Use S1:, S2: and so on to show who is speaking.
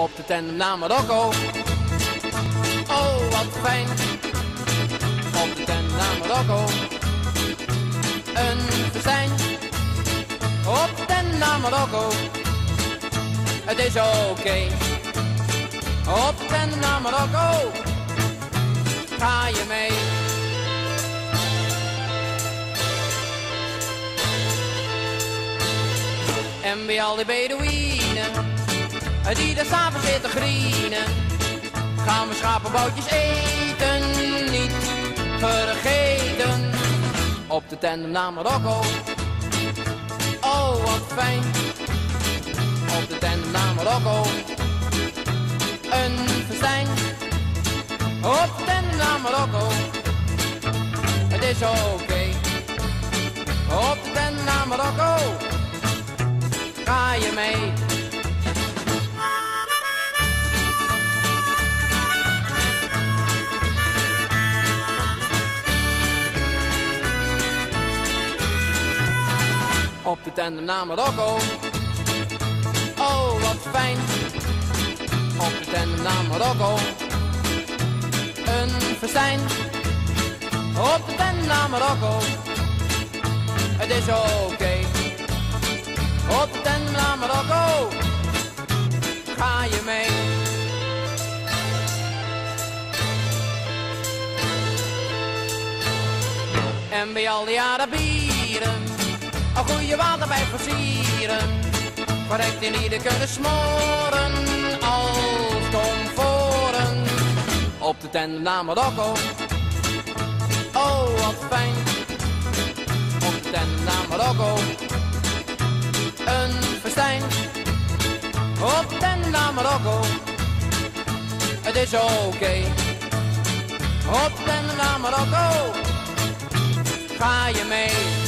S1: op de tandem naar Marokko. Oh, wat fijn, op de tandem naar Marokko. Een festijn, op de tandem naar Marokko. Het is oké, op de tandem naar Marokko. Ga je mee? En bij al die Bedouinen, die daar s'avonds zitten grienen, gaan we schapenboutjes eten, niet vergeten. Op de tandem naar Marokko, oh wat fijn. Op de tandem naar Marokko, een festijn. Op de tandem naar Marokko, het is oké. Op de tandem naar Marokko, ga je mee? Op de tandem naar Marokko, oh wat fijn. Op de tandem naar Marokko, een festijn. Op de tandem naar Marokko, het is oké. Op de tandem naar Marokko, ga je mee? En bij al die Arabieren, een goede water bij versieren, correct in ieder kunnen smoren als komforen. Op de tandem naar Marokko, oh wat fijn. Op de tandem naar Marokko, een festijn. Op de tandem naar Marokko, het is oké. Op de tandem naar Marokko, ga je mee?